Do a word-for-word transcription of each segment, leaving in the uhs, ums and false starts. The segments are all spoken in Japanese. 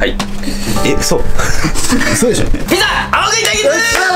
はい。え、嘘嘘でしょ。ピザ青食い対決。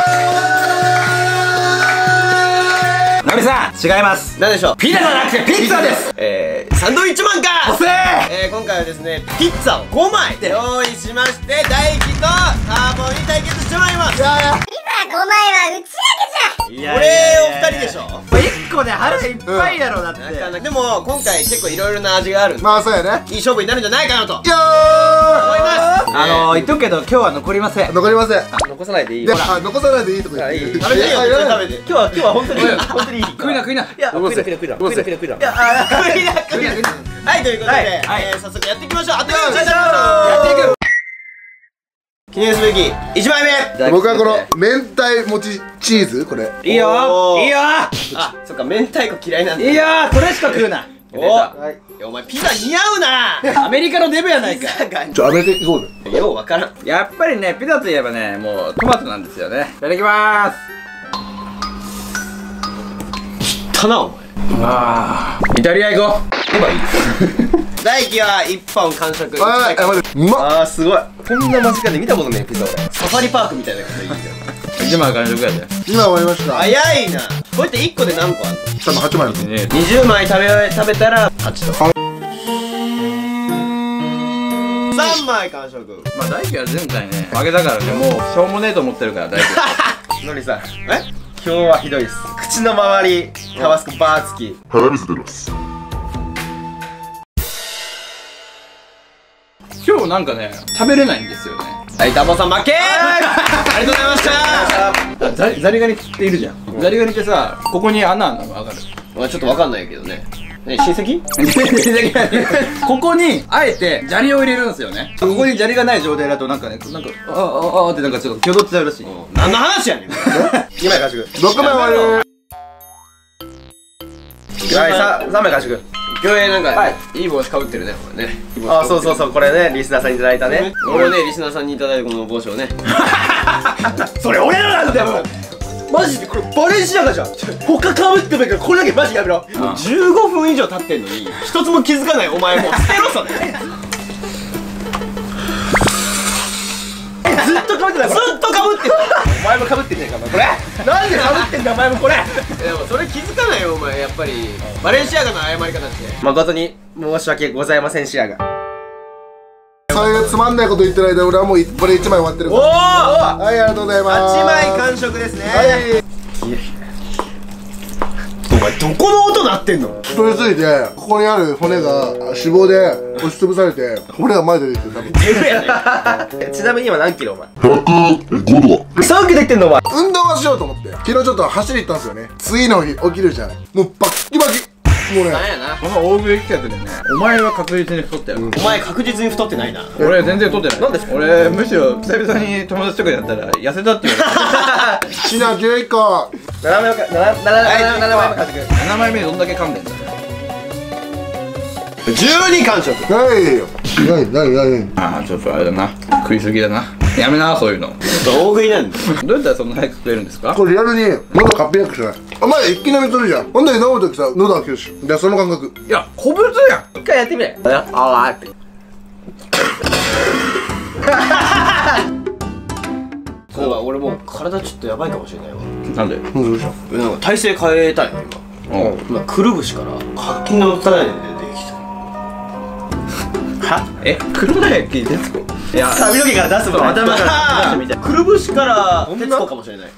ナミさん、違います。何でしょう。ピザじゃなくてピッツァです。えー、サンドイッチマンか。遅え。えー、今回はですね、ピッツァをごまい用意しまして、大輝とターボに対決してまいります。いやいや、ピザごまいは打ち上げじゃん。これをふたりでしょ。いっこで腹いっぱいだろうだって。でも今回結構いろいろな味がある。まあそうやね。いい勝負になるんじゃないかなと思います。あの言っとくけど今日は残りません。残りません。残さないでいいよ。残さないでいいとか言って。食べていいよ。食べて。今日は今日は本当に本当にいい。食いな食いな。いや食いな食いな食いな食いな食いな食いな。いや食いな食いな食いな。はい、ということで早速やっていきましょう。あとやっていく。記念すべきいちまいめ。僕はこの明太もちチーズ、これいいよいいよ。あ、そっか、明太子嫌いなんだ。いいよ、これしか食うな。おお前ピザ似合うな。アメリカのデブやないか。ちょ、アメリカ行こうぜ。ようわからん。やっぱりね、ピザといえばね、もうトマトなんですよね。いただきまーす。たなお前。ああ、イタリア行こう。行けばいい。大輝はいっぽん完食。ああ、うまっ。あー、すごい。こんな間近で見たことねえピザ。サファリパークみたいなこといいじゃん。いちまい完食やで。今終わりました。早いな。こうやっていっこで何個あるの？多分はちまいですね。にじゅうまい食べ食べたらはちと。さんまい完食。まあ大輝は前回ね負けたからね、もうしょうもねえと思ってるから大輝。のりさん、え？今日はひどいです。口の周りタバスコバーつき。腹水出ます。今日なんかね食べれないんですよね。はい、タボさん負けー。ありがとうございました。ザリザリガニっているじゃん。ザリガニってさ、ここに穴あんの分かる？まあちょっと分かんないけどね。ね、親戚？親戚。ここにあえて砂利を入れるんですよね。ここに砂利がない状態だとなんかね、なんかああああってなんかちょっと挙動っちゃうらしい。何の話やねん。にまい完食。ろくまい終わり。はい、さんまい完食。今日なんかいい帽子かぶってるね、これね。あ、そうそうそう、これね、リスナーさんにいただいたね。俺ね、リスナーさんにいただいたこの帽子をね。それ俺らなんだよ。マジでこれバレンシアガじゃん。他かぶってもいいからこれだけマジやめろ。じゅうごふん以上経ってんのに一つも気づかないお前、もう捨てろそれ。ずっとかぶってた。ずっとかぶってた。お前もかぶってんねえかこれ。なんでかぶってんだお前もこれ。でもそれ気づかないよお前。やっぱりバレンシアガの謝り方って誠に申し訳ございませんシアガ。それがつまんないこと言ってる間俺はもうこれいちまい終わってるから。おお、はい、ありがとうございます。はちまい完食ですね。はい。お前どこの音鳴ってんの？太りすぎてここにある骨が脂肪で押しつぶされて骨が前で出てる。多分デブやね。ちなみに今何キロお前？ひゃくごど。さんキロできてんのお前。運動はしようと思って昨日ちょっと走り行ったんですよね。次の日起きるじゃない、もうバッキバキ。もうね、この大食い企画でね、お前は確実に太ったよ。お前確実に太ってないな。俺全然太ってない。なんで？俺むしろ久々に友達とかでやったら痩せたって言われた。シナじゅういっこ。ななまいめ完食。ななまいめどんだけ噛んでんだよ。じゅうに完食。ないよ。ないないない。ああ、ちょっとあれだな、食いすぎだな。やめな、そういうの。大食いなんだ。どうやったらそんな早く食えるんですか？これリアルに喉カッピアクしない。お前一気飲みするじゃん。ほんで飲むときさ、喉開けるし。いや、その感覚。いや、個物やん。一回やってみれ。ああって。そうだ、俺もう体ちょっとやばいかもしれないわ。なんで？どうした？なんか体勢変えたいの今。今くるぶしから活気の体で出てきた。は？え？黒田焼徹子？いや、髪の毛から出すの頭から出してみたい。くるぶしから徹子かもしれない。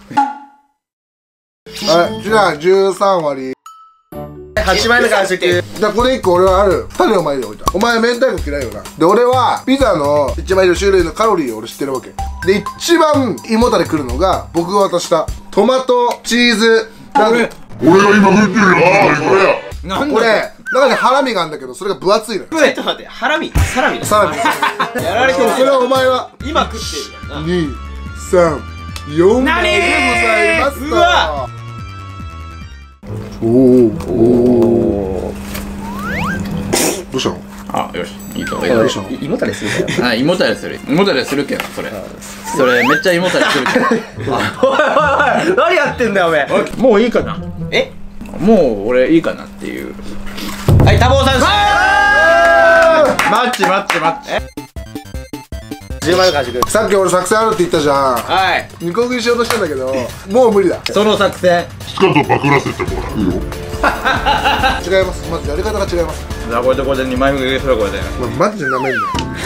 はい、じゃあじゅうさんわり。はちまいめ完食。じゃあこれいっこ俺はあるふたりの前で置いた。お前明太子嫌いよな。で俺はピザの一番いい種類のカロリーを俺知ってるわけで、一番胃もたれくるのが僕が渡したトマトチーズ。俺俺が今食ってるよ。ああこれや。なんだこれ中にハラミがあるんだけど、それが分厚いのよ。ちょっと待って、ハラミサラミサラミやられてる。それはお前は今食ってるよな。にさんよんまいでございます。うわおーおーどうしたの？あ、よし、いいと思う。胃もたれするから。あ、胃もたれする。胃もたれするけど、それそれめっちゃ胃もたれするけど。おいおいおい、何やってんだよおめえ。もういいかな。え？もう俺いいかなっていう。はい、タボーさん。マッチマッチマッチ。 じゅうまんの完食。 さっき俺作戦あるって言ったじゃん。 はい。 にこ食いしようとしたんだけどもう無理だ。 その作戦スカートパクらせてもらうよ。 違います。まずやり方が違います。 じゃあこれとこれでにまいめするこれで。 お前マジでなめんなよ。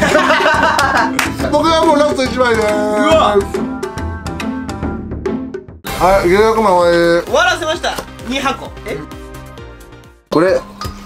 僕はもうラストいちまいでーす。うわはい、ひゃくまんはえー、 終わらせました。にはこ。えこれ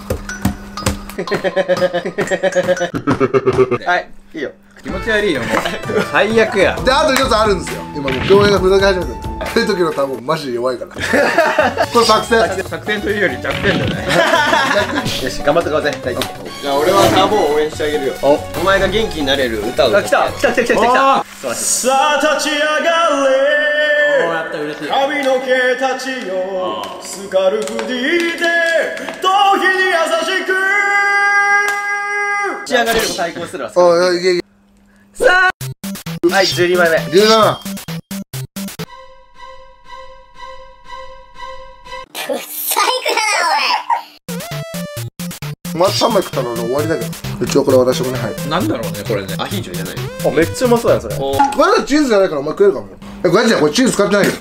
はいいいよ。気持ち悪いよもう。最悪や。 で、あと一つあるんですよ。今もう共演がふざけ始めてる。そういう時の多分マジで弱いからこれ作戦作戦というより弱点だね。よし頑張ってください。大丈夫。じゃあ俺はターボを応援してあげるよ。お前が元気になれる歌を。来た来た来た来た来た。さあ立ち上がれ髪の毛たちよスカルフ ディー で頭皮に優しく立ち上がれると対抗するわ。 おいいけいけ。 さあはいじゅうにまいめじゅうなな。 最悪だなまずさんまい食ったら俺終わりだけど。一応これ渡してこね。はい。 なんだろうねこれね。アヒージョじゃない。 あ、めっちゃうまそうやんそれ。 これだチーズじゃないからお前食えるかもよ。え、これじゃこれチーズ使ってないよ。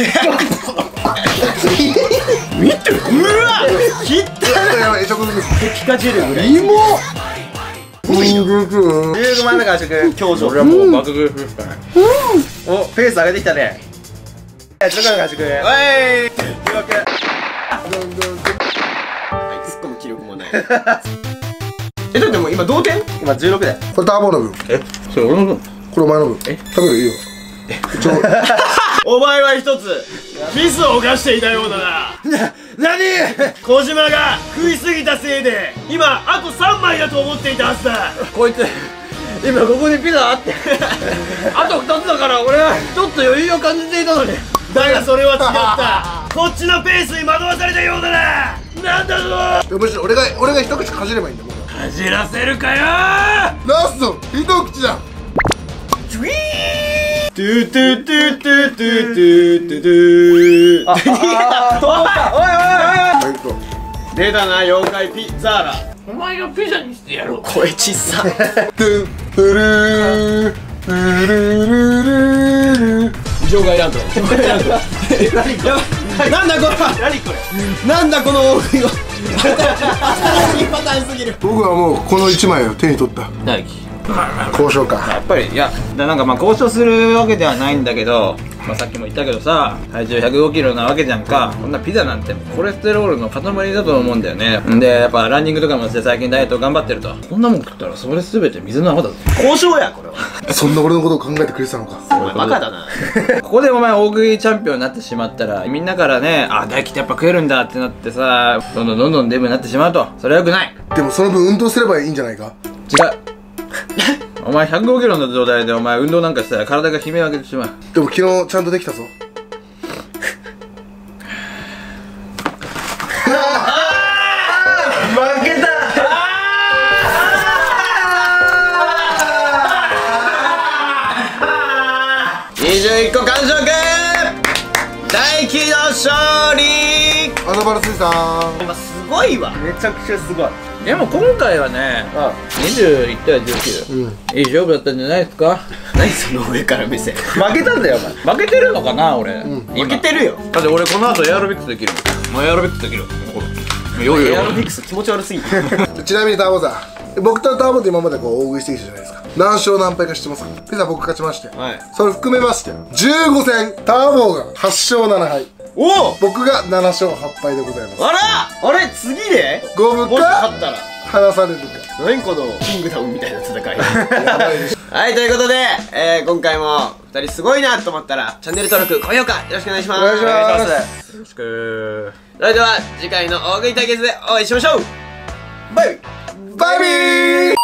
見てる。うわ切ったやばい、食です。 ピカジェルぐらい。 芋じゅうごまんめ完食。強女。俺はもう爆食いするしかない。おペース上げてきたね。じゅうごまんめ完食。おいじゅうろく。突っ込む気力もない。え、だってもう今同点？今じゅうろくだよ。 これターボの分。 え、それ俺の分？ これお前の分。え、食べるいいよ。 お前は一つミスを犯していたようだな。な、なに？小島が食いすぎたせいで今あとさんまいだと思っていたはずだ。こいつ今ここにピザあってあとふたつだから俺はちょっと余裕を感じていたのに。だがそれは違った。こっちのペースに惑わされたようだな。なんだぞ。 むしろ俺が俺が一口かじればいいんだもん。 かじらせるかよ。 ラスト一口だ。 トゥイートゥトゥトゥトゥトゥトゥトゥトゥ。あ、おいおいおいおい。出たな妖怪ピッツァーラ。お前がピザにしてやろう。声ちっさ。トゥトゥルートゥルルルル。場外ランド。なんだこれ。何これ。なんだこの大食いは。新パターンすぎる。 僕はもうこのいちまいを手に取った。 大輝。 交渉か。 やっぱりいやなんかまあ交渉するわけではないんだけど、まあ、さっきも言ったけどさ体重ひゃくごキロなわけじゃんか。こんなピザなんてコレステロールの塊だと思うんだよね。んでやっぱランニングとかもして最近ダイエット頑張ってると。こんなもん食ったらそれ全て水の泡だぞ。交渉やこれは。 そんな俺のことを考えてくれてたのか。 お前バカだな。ここでお前大食いチャンピオンになってしまったらみんなからねあ大輝ってやっぱ食えるんだってなってさどんどんどんどんデブになってしまうと。それはよくない。 でもその分運動すればいいんじゃないか。 違う。お前ひゃくごキロの状態でお前運動なんかしたら体が悲鳴を上げてしまう。 でも昨日ちゃんとできたぞ。 負けた。にじゅういっこ完食。大輝の勝利。 アドバル水産。 今すごいわ。めちゃくちゃすごい。でも今回はね、にじゅういったいじゅうきゅう、うん、いい勝負だったんじゃないですか。何その上から目線。負けたんだよお前。負けてるのかな俺、うん、負けてるよ。だって俺この後エアロビクスできるもん。エアロビクスできる。エアロビクス気持ち悪すぎる。 ちなみにターボさん、僕とターボって今までこう大食いしてきたじゃないですか。何勝何敗か知ってますか。ピザ僕勝ちまして、はい、それ含めましてじゅうごせん、ターボがはっ勝ななはい。おお、僕がなな勝はっ敗でございます。あらあれ次で五分か勝ったら離されるか。何このキングダムみたいな戦い。はい、ということで、えー、今回もふたりすごいなと思ったらチャンネル登録高評価よろしくお願いします。お願いします。よろしく。それでは次回の大食い対決でお会いしましょう。バイバイビー。